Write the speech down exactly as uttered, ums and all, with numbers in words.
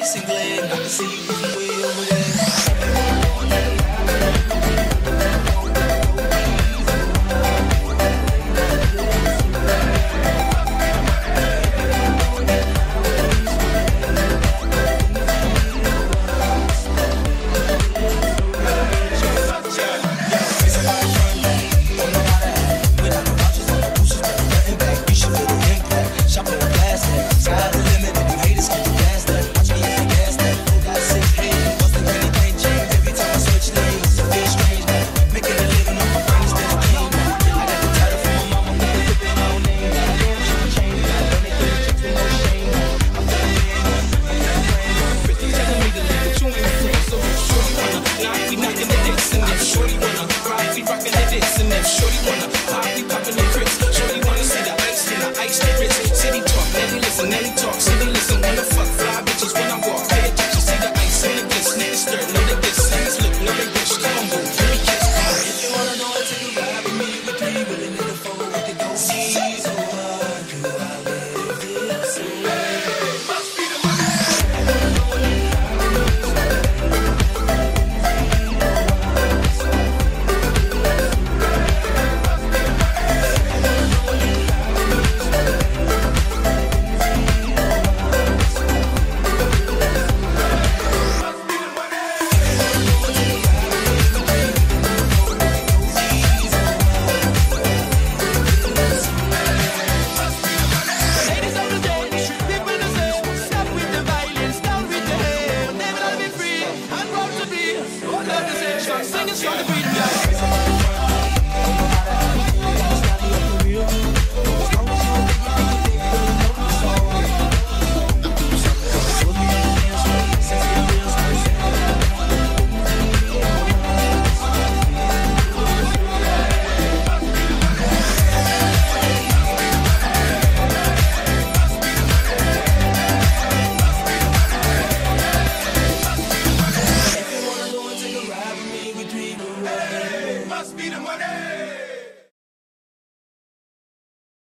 single leg. I can see you moving way over there. Shorty wanna pop, we poppin' the grits. Shorty wanna see the ice in the ice, the Ritz. City talk, let me listen, let me talk.